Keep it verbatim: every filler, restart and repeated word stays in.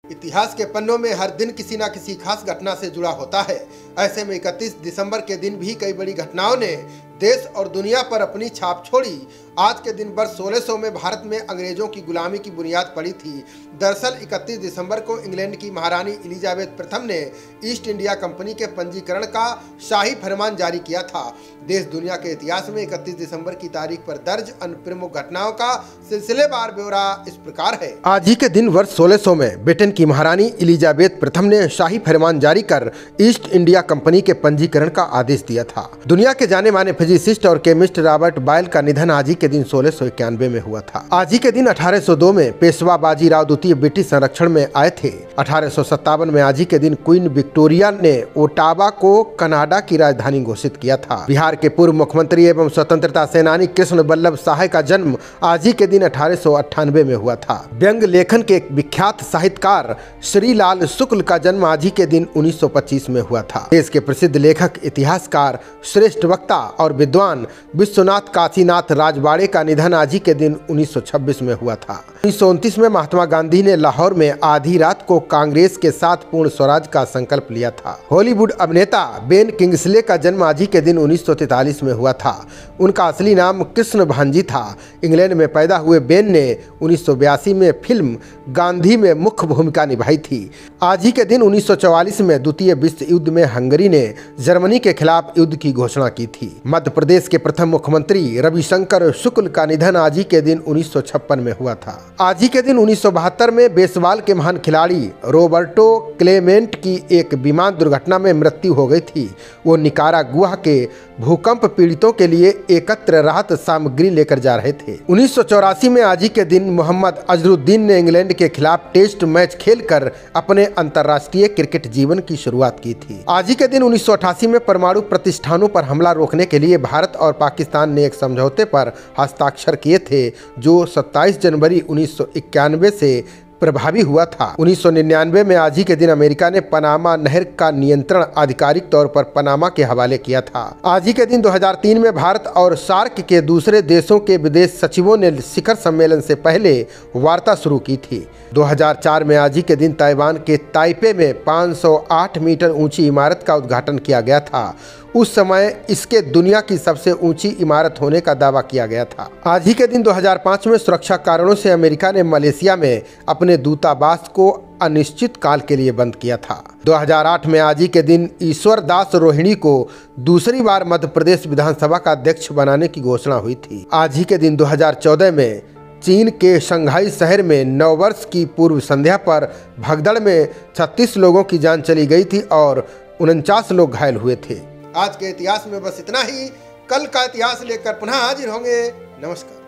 इतिहास के पन्नों में हर दिन किसी न किसी खास घटना से जुड़ा होता है। ऐसे में इकतीस दिसंबर के दिन भी कई बड़ी घटनाओं ने देश और दुनिया पर अपनी छाप छोड़ी। आज के दिन वर्ष सोलह सौ में भारत में अंग्रेजों की गुलामी की बुनियाद पड़ी थी। दरअसल इकतीस दिसंबर को इंग्लैंड की महारानी एलिजाबेथ प्रथम ने ईस्ट इंडिया कंपनी के पंजीकरण का शाही फरमान जारी किया था। देश दुनिया के इतिहास में इकतीस दिसंबर की तारीख पर दर्ज अन्य प्रमुख घटनाओं का सिलसिलेवार ब्यौरा इस प्रकार है। आज ही के दिन वर्ष सोलह सौ में ब्रिटेन की महारानी एलिजाबेथ प्रथम ने शाही फरमान जारी कर ईस्ट इंडिया कंपनी के पंजीकरण का आदेश दिया था। दुनिया के जाने माने फिजिसिस्ट और केमिस्ट रॉबर्ट बॉयल का निधन आज ही के दिन सोलह सौ इक्यानवे में हुआ था। आज ही के दिन अठारह सौ दो में पेशवा बाजीराव द्वितीय ब्रिटिश संरक्षण में आए थे। अठारह सौ सत्तावन में आज ही के दिन क्वीन विक्टोरिया ने ओटावा को कनाडा की राजधानी घोषित किया था। बिहार के पूर्व मुख्यमंत्री एवं स्वतंत्रता सेनानी कृष्ण वल्लभ सहाय का जन्म आज ही के दिन अठारह सौ अट्ठानवे में हुआ था। व्यंग लेखन के एक विख्यात साहित्यकार श्रीलाल शुक्ल का जन्म आज ही के दिन उन्नीस सौ पच्चीस में हुआ था। देश के प्रसिद्ध लेखक, इतिहासकार, श्रेष्ठ वक्ता और विद्वान विश्वनाथ काशीनाथ राजवाड़े का निधन आज ही के दिन उन्नीस सौ छब्बीस में हुआ था। उन्नीस सौ उनतीस में महात्मा गांधी ने लाहौर में आधी रात को कांग्रेस के साथ पूर्ण स्वराज का संकल्प लिया था। हॉलीवुड अभिनेता बेन किंग्सले का जन्म आज ही के दिन उन्नीस सौ तैंतालीस में हुआ था। उनका असली नाम कृष्ण भांजी था। इंग्लैंड में पैदा हुए बेन ने उन्नीस सौ बयासी में फिल्म गांधी में मुख्य भूमिका निभाई थी। आज ही के दिन उन्नीस सौ चौवालीस में द्वितीय विश्व युद्ध में हंगरी ने जर्मनी के खिलाफ युद्ध की घोषणा की थी। मध्य प्रदेश के प्रथम मुख्यमंत्री रविशंकर शुक्ल का निधन आज ही के दिन उन्नीस सौ छप्पन में हुआ था। आज ही के दिन उन्नीस सौ बहत्तर में बेसबॉल के महान खिलाड़ी रोबर्टो क्लेमेंट की एक विमान दुर्घटना में मृत्यु हो गई थी। वो निकारागुआ के भूकंप पीड़ितों के लिए एकत्र राहत सामग्री लेकर जा रहे थे। उन्नीस सौ चौरासी में आज ही के दिन मोहम्मद अजहरुद्दीन ने इंग्लैंड के खिलाफ टेस्ट मैच खेलकर अपने अंतर्राष्ट्रीय क्रिकेट जीवन की शुरुआत की थी। आज ही के दिन उन्नीस सौ अठासी में परमाणु प्रतिष्ठानों पर हमला रोकने के लिए भारत और पाकिस्तान ने एक समझौते पर हस्ताक्षर किए थे, जो सत्ताईस जनवरी उन्नीस सौ इक्यानवे से प्रभावी हुआ था। उन्नीस सौ निन्यानवे में आज ही के दिन अमेरिका ने पनामा नहर का नियंत्रण आधिकारिक तौर पर पनामा के हवाले किया था। आज ही के दिन दो हज़ार तीन में भारत और सार्क के दूसरे देशों के विदेश सचिवों ने शिखर सम्मेलन से पहले वार्ता शुरू की थी। दो हज़ार चार में आज ही के दिन ताइवान के ताइपे में पाँच सौ आठ मीटर ऊंची इमारत का उद्घाटन किया गया था। उस समय इसके दुनिया की सबसे ऊंची इमारत होने का दावा किया गया था। आज ही के दिन दो हज़ार पाँच में सुरक्षा कारणों से अमेरिका ने मलेशिया में अपने दूतावास को अनिश्चित काल के लिए बंद किया था। दो हज़ार आठ में आज ही के दिन ईश्वर दास रोहिणी को दूसरी बार मध्य प्रदेश विधानसभा का अध्यक्ष बनाने की घोषणा हुई थी। आज ही के दिन दो हज़ार चौदह में चीन के शंघाई शहर में नववर्ष की पूर्व संध्या पर भगदड़ में छत्तीस लोगों की जान चली गई थी और उनचास लोग घायल हुए थे। आज के इतिहास में बस इतना ही। कल का इतिहास लेकर पुनः हाजिर होंगे। नमस्कार।